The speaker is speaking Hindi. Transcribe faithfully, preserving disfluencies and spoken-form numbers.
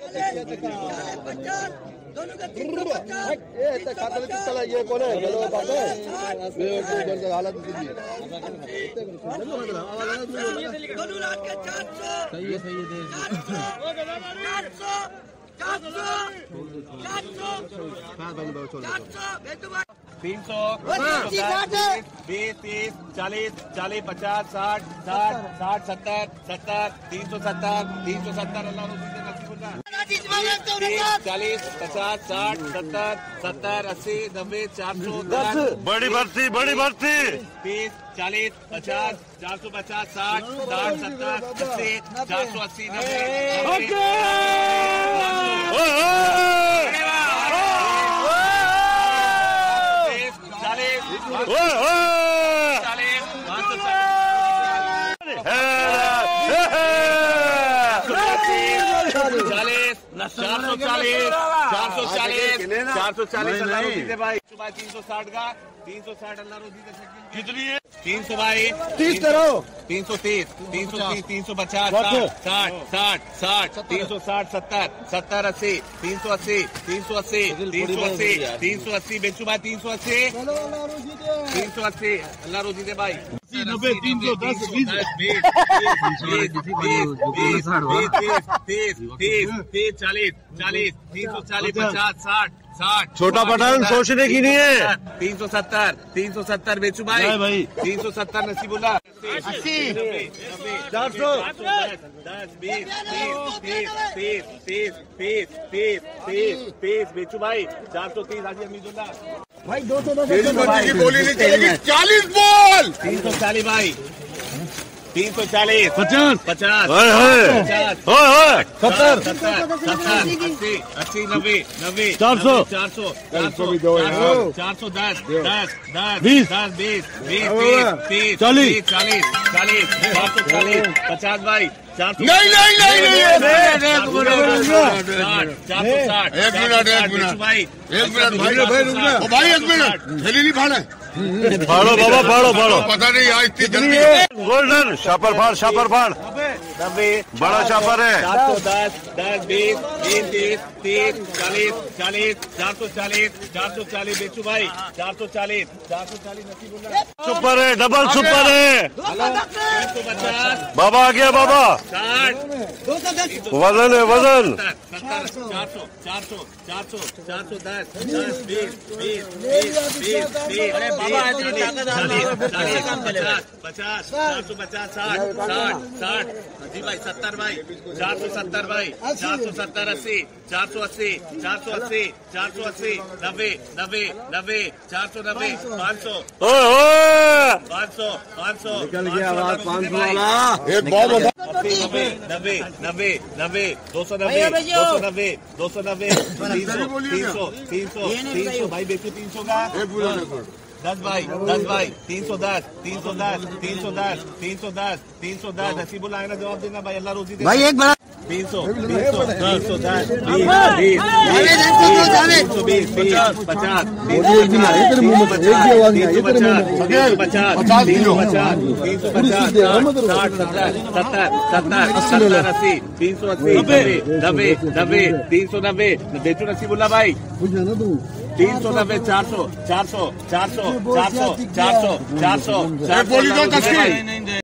ये कौन है? हालत सही है, सही है। तीन सौ बीस तीस चालीस चालीस पचास साठ साठ साठ सत्तर सत्तर तीन सौ सत्तर तीन सौ सत्तर अल्लाह चालीस पचास साठ सत्तर सत्तर अस्सी नब्बे चार सौ दस बड़ी भर्ती बड़ी भर्ती तीस चालीस पचास चार सौ पचास साठ साठ सत्तर अस्सी चार सौ अस्सी नब्बे चार सौ चालीस चार सौ चालीस चार सौ चालीस अल्लाह रोजी दे भाई सुबह तीन सौ साठ का तीन सौ साठ अल्लाह रोजी दे कितनी है तीन सौ भाई तीस करो तीन सौ तीस तीन सौ तीस तीन सौ पचास साठ साठ साठ तीन सौ साठ सत्तर सत्तर अस्सी तीन सौ अस्सी तीन सौ अस्सी तीन सौ अस्सी तीन सौ अस्सी बेचू भाई तीन सौ अस्सी तीन सौ अस्सी अल्लाह रोजी दे भाई नब्बे तीन सौ दस बीस तीस तीस तीस चालीस चालीस तीन सौ चालीस पचास साठ साठ छोटा पठान सोचने की नहीं है। तीन सौ सत्तर तीन सौ सत्तर बेचू भाई भाई तीन सौ सत्तर नसीबुल्ला अस्सी चार सौ दस बीस तीस तीस तीस तीस तीस तीस तीस बेचू भाई चार सौ तीस हाजी हमीदुल्ला भाई दो सौ दस की बोली नहीं चलेगी चालीस बोल तीन सौ चालीस भाई तीन सौ चालीस पचास पचास पचास सत्तर सत्तर सत्तर अस्सी अस्सी नब्बे नब्बे चार सौ चार सौ चार सौ चार सौ दस दस दस बीस दस बीस बीस तीस चालीस चालीस चालीस चार सौ चालीस पचास भाई चार सौ नहीं नहीं नहीं चार सौ साठ एक मिनट एक मिनट भाई एक मिनट भाई भाई रुक जा भाई एक मिनट थैली नहीं फाड़ा फाड़ो बाबा फाड़ो फाड़ो पता नहीं आज इतनी जल्दी गोल्डन शापर फाड़ शापर फाड़ नब्बे बड़ा शापर है चार सौ दस दस बीस बीस तीस तीस चालीस चालीस चार सौ चालीस चार सौ चालीस बेचू भाई चार सौ चालीस चार सौ चालीस नसीबुल्ला सुपर है डबल सुपर है तीन सौ पचास बाबा आ गया बाबा साठ वजन है वजन सत्तर चार सौ चार सौ चार सौ चार सौ दस दस बीस बीस बीस बीस बीस पचास चार सौ पचास साठ साठ साठ जी भाई सत्तर भाई चार सौ सत्तर भाई चार सौ सत्तर अस्सी चार सौ अस्सी चार सौ अस्सी चार सौ अस्सी नब्बे नब्बे नब्बे चार सौ नब्बे पाँच सौ पाँच सौ पाँच सौ निकल गया आवाज पाँच सौ वाला एक बहुत नब्बे नब्बे नब्बे नब्बे दो सौ नब्बे दो सौ नब्बे दो सौ नब्बे तीन सौ तीन सौ तीन सौ तीन सौ भाई बेचो तीन सौ का दस भाई दस भाई तीन सौ दस तीन सौ दस तीन सौ दस तीन सौ दस तीन सौ दस नसीबुल्ला आएगा जवाब देना भाई अल्लाह रोजी दे भाई एक बार तीन सौ तीन सौ तीन सौ दस बीस बीस तीन सौ बीस बीस पचास तीन सौ पचास पचास तीन सौ पचास तीन सौ पचास साठ सत्तर सत्तर सत्तर सत्तर अस्सी तीन सौ अस्सी नब्बे नब्बे नब्बे तीन सौ नब्बे बेचू नसीबुल्ला भाई तीन सौ नब्बे चार सौ चार सौ चार सौ चार सौ चार सौ चार सौ चार सौ